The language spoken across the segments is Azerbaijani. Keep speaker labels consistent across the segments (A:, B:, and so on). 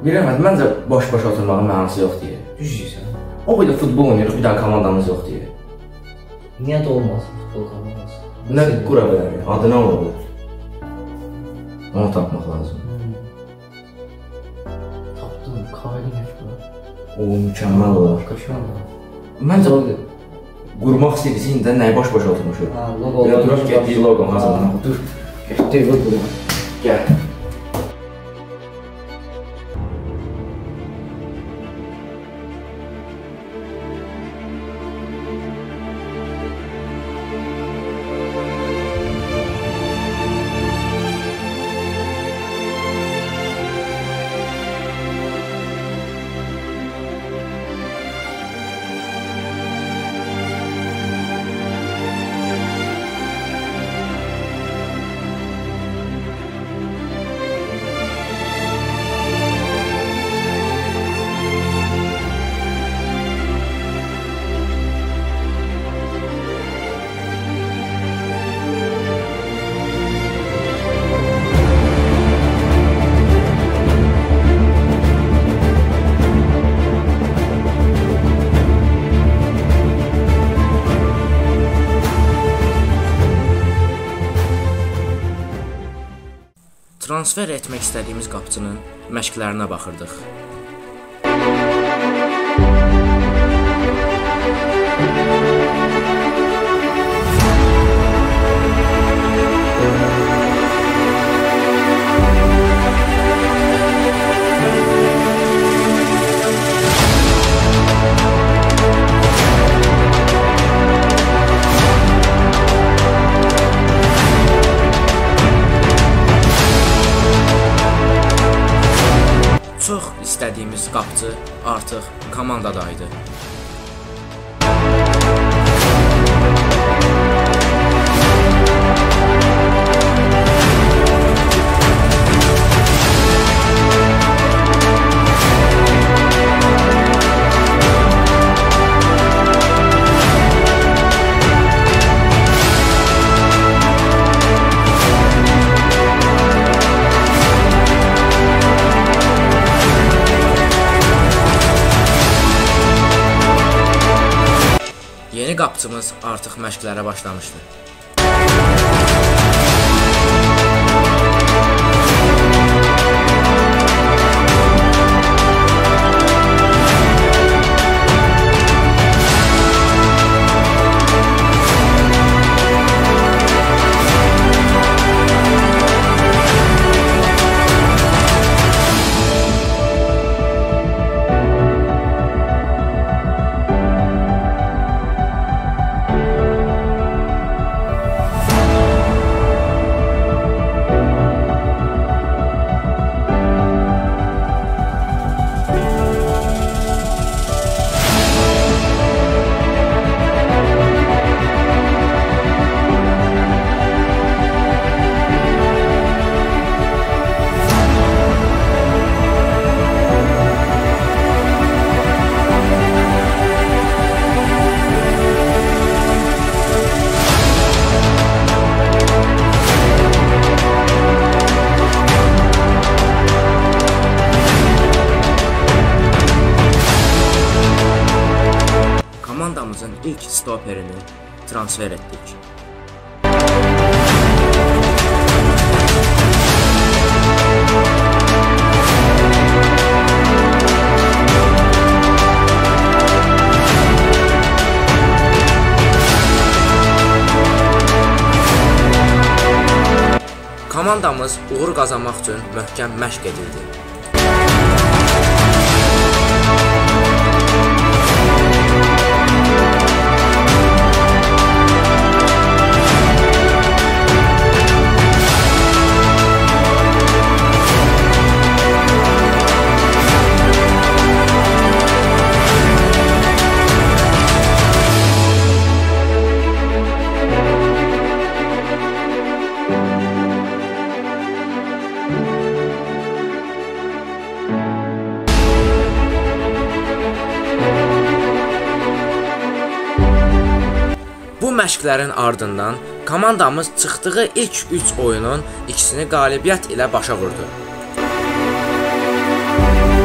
A: Biləmədim, məncə boş-boş oturmağın mənası yox deyə.
B: Düz deyirsən.
A: O qədər futbol oynayırıq, bir dənə komandamız yox deyə.
B: Niyə də olmasın futbol komandası?
A: Nə qura bilərik, adı nə olur? Onu tapmaq lazım.
B: Tapdım, Kalinek var.
A: O mükəmməl olar.
B: Qaşanlar.
A: Məncə qurmaq istəyirsə, indi nəyə boş-boş oturmuşuq?
B: Logo.
A: Duraq getdik logo hazırlanaq.
B: Dur. Getdik logo.
A: Gəl. Transfer etmək istədiyimiz qapıçının məşqlərinə baxırdıq. Çox istədiyimiz qapıcı artıq komandadaydı. Yeni qapıçımız artıq məşqlərə başlamışdı. Komandamızın ilk stoperini transfer etdik. Komandamız uğur qazanmaq üçün möhkəm məşq edirdi. Bu məşqlərin ardından komandamız çıxdığı ilk 3 oyunun ikisini qalibiyyət ilə başa vurdu.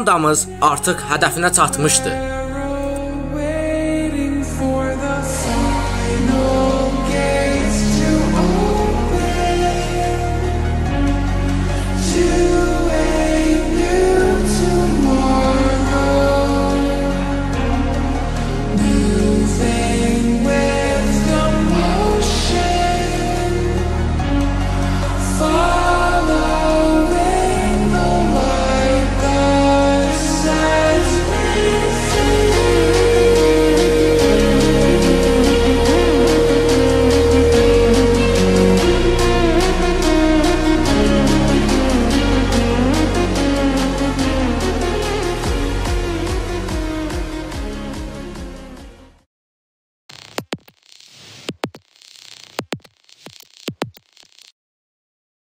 C: Komandamız artıq hədəfinə çatmışdı.